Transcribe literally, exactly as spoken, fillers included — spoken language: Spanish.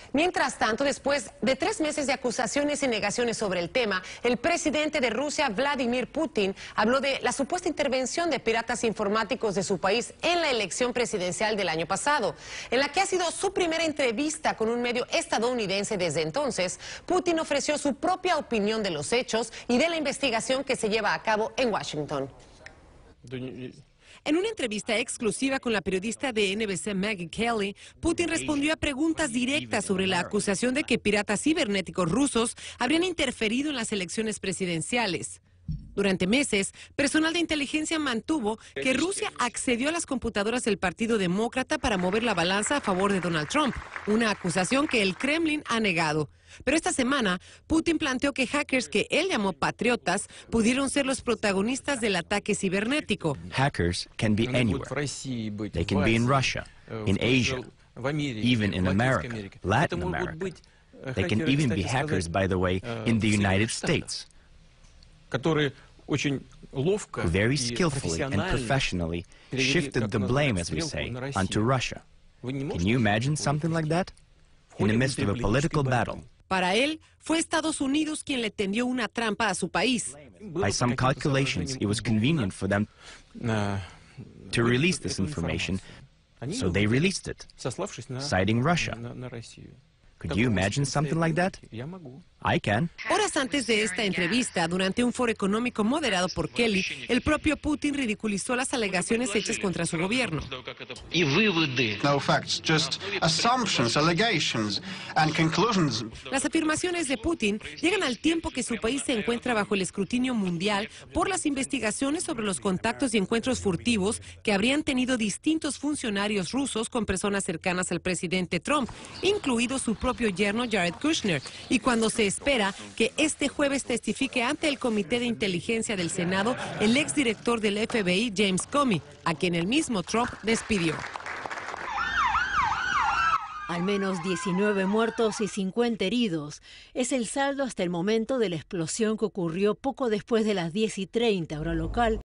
Mientras tanto, después de tres meses de acusaciones y negaciones sobre el tema, el presidente de Rusia, Vladimir Putin, habló de la supuesta intervención de piratas informáticos de su país en la elección presidencial del año pasado, en la que ha sido su primera entrevista con un medio estadounidense desde entonces. Putin ofreció su propia opinión de los hechos y de la investigación que se lleva a cabo en Washington. En una entrevista exclusiva con la periodista de N B C Maggie Kelly, Putin respondió a preguntas directas sobre la acusación de que piratas cibernéticos rusos habrían interferido en las elecciones presidenciales. Durante meses, personal de inteligencia mantuvo que Rusia accedió a las computadoras del Partido Demócrata para mover la balanza a favor de Donald Trump, una acusación que el Kremlin ha negado. Pero esta semana, Putin planteó que hackers que él llamó patriotas pudieron ser los protagonistas del ataque cibernético. Hackers can be anywhere. They can be in Russia, in Asia, even in America, Latin America. They can even be hackers, by the way, in the United States, who very skillfully and professionally shifted the blame, as we say, onto Russia. Can you imagine something like that? In the midst of a political battle. Para él, fue Estados Unidos quien le tendió una trampa a su país. By some calculations, it was convenient for them to release this information, so they released it, citing Russia. Could you imagine something like that? I can. Horas antes de esta entrevista, durante un foro económico moderado por Kelly, el propio Putin ridiculizó las alegaciones hechas contra su gobierno. No facts, just assumptions, allegations and conclusions. Las afirmaciones de Putin llegan al tiempo que su país se encuentra bajo el escrutinio mundial por las investigaciones sobre los contactos y encuentros furtivos que habrían tenido distintos funcionarios rusos con personas cercanas al presidente Trump, incluido su propio yerno Jared Kushner, y cuando se espera que este jueves testifique ante el Comité de Inteligencia del Senado el exdirector del F B I, James Comey, a quien el mismo Trump despidió. Al menos diecinueve muertos y cincuenta heridos. Es el saldo hasta el momento de la explosión que ocurrió poco después de las diez y treinta hora local